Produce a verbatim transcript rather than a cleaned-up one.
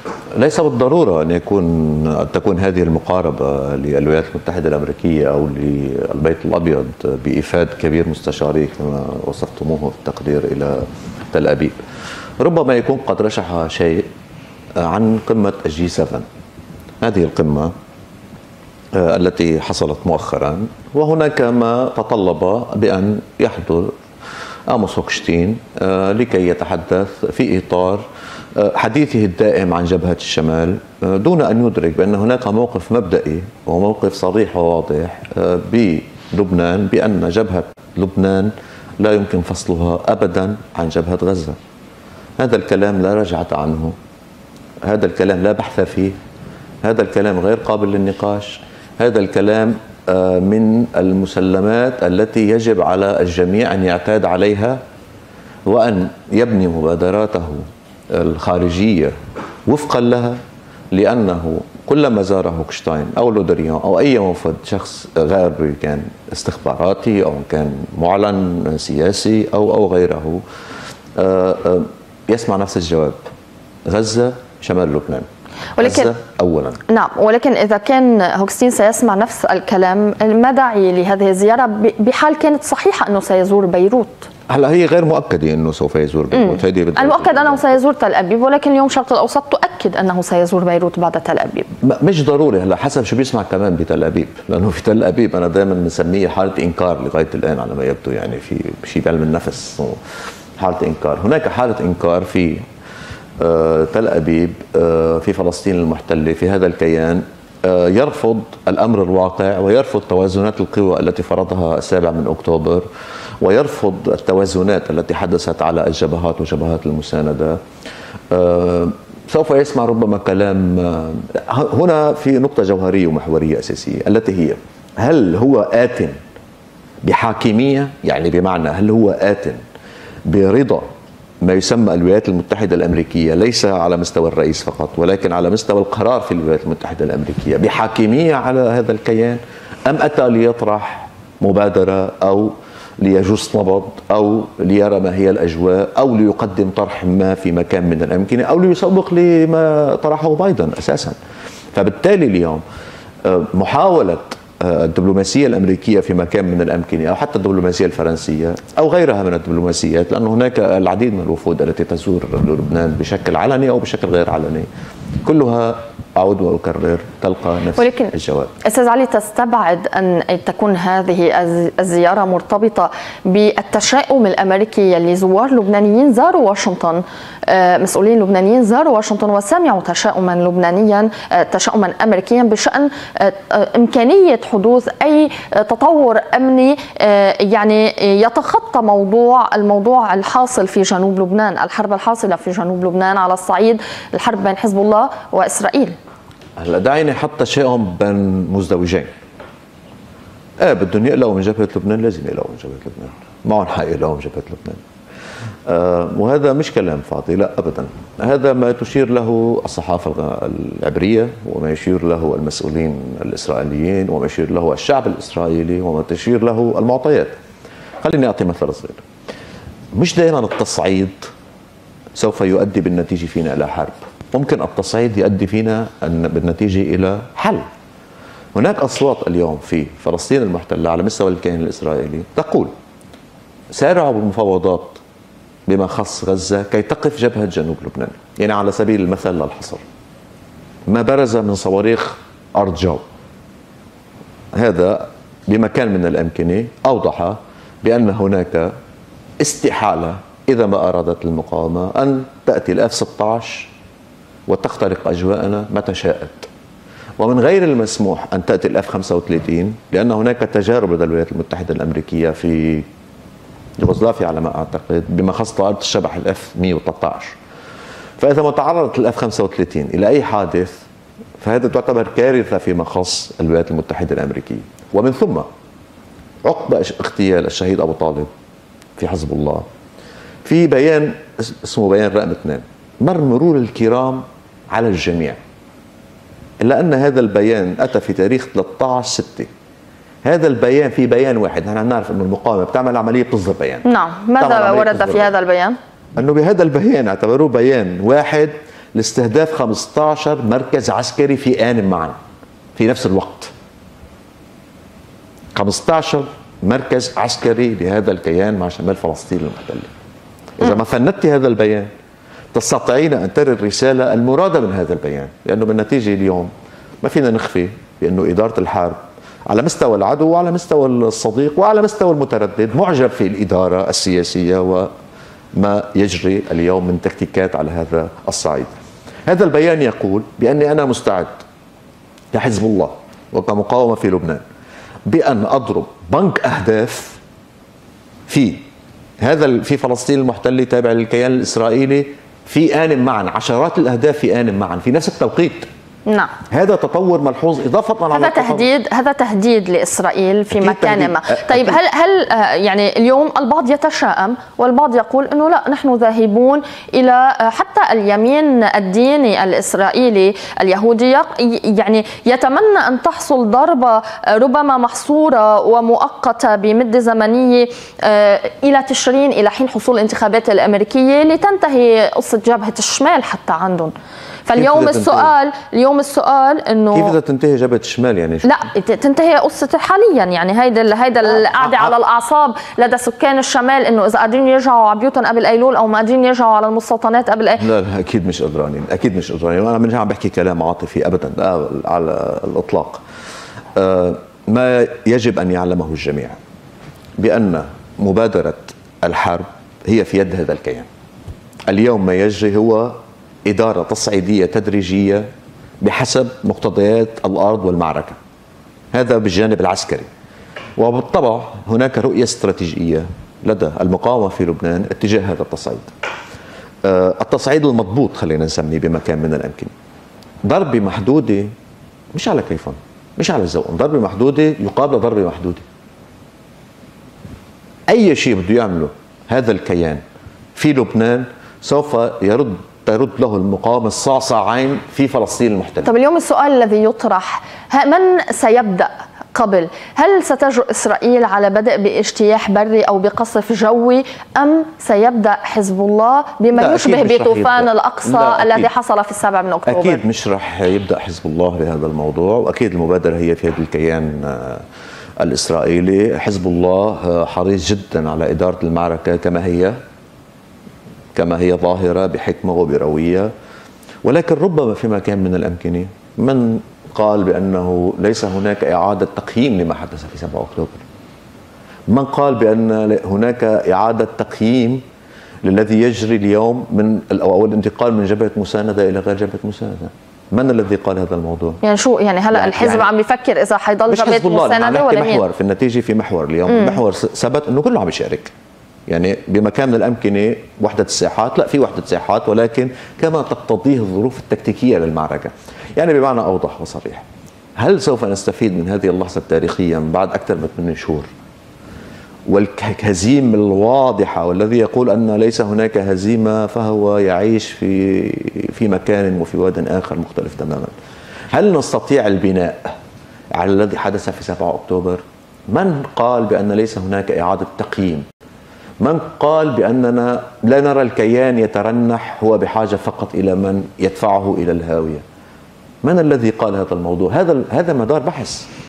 ليس بالضرورة أن يكون أن تكون هذه المقاربة للولايات المتحدة الأمريكية أو للبيت الأبيض بإيفاد كبير مستشاري كما وصفتموه في التقرير إلى تل أبيب. ربما يكون قد رشح شيء عن قمة الجي سبعة، هذه القمة التي حصلت مؤخرا، وهناك ما تطلب بأن يحضر آموس هوكشتين لكي يتحدث في إطار حديثه الدائم عن جبهة الشمال، دون أن يدرك بأن هناك موقف مبدئي وموقف صريح وواضح بلبنان بأن جبهة لبنان لا يمكن فصلها أبدا عن جبهة غزة. هذا الكلام لا رجعة عنه، هذا الكلام لا بحث فيه، هذا الكلام غير قابل للنقاش، هذا الكلام من المسلمات التي يجب على الجميع أن يعتاد عليها وأن يبني مبادراته الخارجية وفقا لها، لأنه كلما زار هوكشتاين أو لودريان أو أي وفد شخص غربي كان استخباراتي أو كان معلن سياسي أو أو غيره يسمع نفس الجواب: غزة شمال لبنان. ولكن أولا نعم، ولكن إذا كان هوكشتين سيسمع نفس الكلام، ما داعي لهذه الزيارة بحال كانت صحيحة أنه سيزور بيروت؟ هلا هي غير مؤكدة أنه سوف يزور بيروت. المؤكد أنه سيزور تل أبيب، ولكن اليوم الشرق الأوسط تؤكد أنه سيزور بيروت بعد تل أبيب. مش ضروري، هلا حسب شو بيسمع كمان بتل أبيب، لأنه في تل أبيب أنا دائما بنسميه حالة إنكار لغاية الآن على ما يبدو، يعني في شيء بعلم النفس حالة إنكار. هناك حالة إنكار في تل أبيب في فلسطين المحتلة، في هذا الكيان يرفض الأمر الواقع ويرفض توازنات القوى التي فرضها السابع من أكتوبر، ويرفض التوازنات التي حدثت على الجبهات وجبهات المساندة. سوف يسمع ربما كلام. هنا في نقطة جوهرية ومحورية أساسية التي هي: هل هو آت بحاكمية؟ يعني بمعنى هل هو آت برضا ما يسمى الولايات المتحدة الأمريكية، ليس على مستوى الرئيس فقط ولكن على مستوى القرار في الولايات المتحدة الأمريكية، بحاكمية على هذا الكيان، أم أتى ليطرح مبادرة أو ليجس نبض أو ليرى ما هي الأجواء أو ليقدم طرح ما في مكان من الأمكنة أو ليسوق لما طرحه بايدن أساسا؟ فبالتالي اليوم محاولة الدبلوماسية الأمريكية في مكان من الأمكنة أو حتى الدبلوماسية الفرنسية أو غيرها من الدبلوماسيات، لأن هناك العديد من الوفود التي تزور لبنان بشكل علني أو بشكل غير علني، كلها أعود وأكرر تلقى نفس ولكن الجواب. أستاذ علي، تستبعد أن تكون هذه الزيارة مرتبطة بالتشاؤم الأمريكي اللي زوار لبنانيين زاروا واشنطن، مسؤولين لبنانيين زاروا واشنطن وسمعوا تشاؤما لبنانيا تشاؤما أمريكيا بشأن إمكانية حدوث أي تطور أمني يعني يتخطى موضوع الموضوع الحاصل في جنوب لبنان، الحرب الحاصلة في جنوب لبنان على الصعيد الحرب بين حزب الله وإسرائيل؟ هلا دعيني حتى تشاؤم بين مزدوجين. ايه بدهم يقلقوا من جبهة لبنان، لازم يقلقوا من جبهة لبنان، معهم حق يقلقوا من جبهة لبنان. آه وهذا مش كلام فاضي، لا ابدا، هذا ما تشير له الصحافة العبرية وما يشير له المسؤولين الإسرائيليين وما يشير له الشعب الإسرائيلي وما تشير له المعطيات. خليني أعطي مثل صغير. مش دائما التصعيد سوف يؤدي بالنتيجة فينا إلى حرب، ممكن التصعيد يؤدي فينا بالنتيجة إلى حل. هناك أصوات اليوم في فلسطين المحتلة على مستوى الكيان الإسرائيلي تقول: سارعوا بالمفاوضات بما خص غزة كي تقف جبهة جنوب لبنان. يعني على سبيل المثل للحصر، ما برز من صواريخ أرض جو هذا بمكان من الأمكنة أوضح بأن هناك استحالة إذا ما أرادت المقاومة أن تأتي الإف ستة عشر وتخترق أجواءنا متى شاءت، ومن غير المسموح أن تأتي الإف خمسة وثلاثين، لأن هناك تجارب لدى الولايات المتحدة الأمريكية في يوغوسلافيا على ما أعتقد بما خص طائرة الشبح الإف مئة وثلاثة عشر. فإذا ما تعرضت الإف خمسة وثلاثين إلى أي حادث فهذا تعتبر كارثة فيما خص الولايات المتحدة الأمريكية. ومن ثم عقب اغتيال الشهيد أبو طالب في حزب الله في بيان اسمه بيان رقم اثنين مر مرور الكرام على الجميع، إلا أن هذا البيان أتى في تاريخ ثلاثة عشر ستة. هذا البيان في بيان واحد، نحن نعرف أنه المقاومة بتعمل عملية تصدر بيان. نعم، ماذا ورد في هذا البيان؟ أنه بهذا البيان اعتبروه بيان واحد لاستهداف خمسة عشر مركز عسكري في آن معا في نفس الوقت. خمسة عشر مركز عسكري لهذا الكيان مع شمال فلسطين المحتلة. إذا ما فندت هذا البيان تستطيعين أن ترى الرسالة المرادة من هذا البيان، لأنه بالنتيجة اليوم ما فينا نخفي بأنه إدارة الحرب على مستوى العدو وعلى مستوى الصديق وعلى مستوى المتردد معجب في الإدارة السياسية وما يجري اليوم من تكتيكات على هذا الصعيد. هذا البيان يقول بأني أنا مستعد كحزب الله وكمقاومة في لبنان بأن أضرب بنك أهداف في هذا في فلسطين المحتلة تابع للكيان الإسرائيلي في آن معا، عشرات الأهداف في آن معا في نفس التوقيت. نعم. هذا تطور ملحوظ إضافة على هذا تهديد هذا تهديد لإسرائيل في مكان ما. طيب هل هل يعني اليوم البعض يتشائم والبعض يقول انه لا، نحن ذاهبون الى حتى اليمين الديني الإسرائيلي اليهودي يعني يتمنى ان تحصل ضربة ربما محصورة ومؤقتة بمدة زمنية الى تشرين، الى حين حصول الانتخابات الأمريكية لتنتهي قصة جبهة الشمال حتى عندهم. فاليوم السؤال اليوم السؤال انه كيف بدها تنتهي جبهة الشمال يعني؟ لا تنتهي قصة حاليا يعني هيدا هيدا القعدة على الأعصاب لدى سكان الشمال، انه اذا قادرين يرجعوا على بيوتهم قبل ايلول او ما قادرين يرجعوا على المستوطنات قبل ايلول. لا لا اكيد مش قدرانين، اكيد مش قدرانين، وانا مش عم بحكي كلام عاطفي ابدا لا على الاطلاق. آه ما يجب ان يعلمه الجميع بان مبادرة الحرب هي في يد هذا الكيان. اليوم ما يجري هو إدارة تصعيدية تدريجية بحسب مقتضيات الأرض والمعركة، هذا بالجانب العسكري. وبالطبع هناك رؤية استراتيجية لدى المقاومة في لبنان اتجاه هذا التصعيد. آه التصعيد المضبوط خلينا نسميه بمكان من الأمكنة. ضربة محدودة مش على كيفهم، مش على ذوقهم، ضربة محدودة يقابل ضربة محدودة. أي شيء بده يعمله هذا الكيان في لبنان سوف يرد ترد له المقاومة الصعصعين في فلسطين المحتلة. طب اليوم السؤال الذي يطرح، من سيبدأ قبل؟ هل ستجرؤ إسرائيل على بدء باجتياح بري أو بقصف جوي، أم سيبدأ حزب الله بما يشبه بطوفان الأقصى الذي حصل في السابع من أكتوبر؟ أكيد مش رح يبدأ حزب الله بهذا الموضوع، وأكيد المبادرة هي في يد الكيان الإسرائيلي. حزب الله حريص جدا على إدارة المعركة كما هي كما هي ظاهرة بحكمة وبروية، ولكن ربما في مكان من الأمكنة من قال بأنه ليس هناك إعادة تقييم لما حدث في سبعة أكتوبر، من قال بأن هناك إعادة تقييم للذي يجري اليوم من أو الانتقال من جبهة مساندة إلى غير جبهة مساندة. من الذي قال هذا الموضوع؟ يعني شو يعني هلا يعني الحزب يعني عم بيفكر إذا حيضل جبهة مساندة ولا مين؟ محور في النتيجة، في محور اليوم مم. المحور ثبت أنه كله عم يشارك، يعني بمكان من الأمكنة وحدة الساحات، لا في وحدة ساحات ولكن كما تقتضيه الظروف التكتيكية للمعركة. يعني بمعنى أوضح وصريح، هل سوف نستفيد من هذه اللحظة التاريخية من بعد أكثر من ثمان شهور والهزيمة الواضحة، والذي يقول أن ليس هناك هزيمة فهو يعيش في في مكان وفي واد آخر مختلف تماما. هل نستطيع البناء على الذي حدث في سبعة أكتوبر؟ من قال بأن ليس هناك إعادة تقييم؟ من قال بأننا لا نرى الكيان يترنح، هو بحاجة فقط إلى من يدفعه إلى الهاوية؟ من الذي قال هذا الموضوع؟ هذا هذا مدار بحث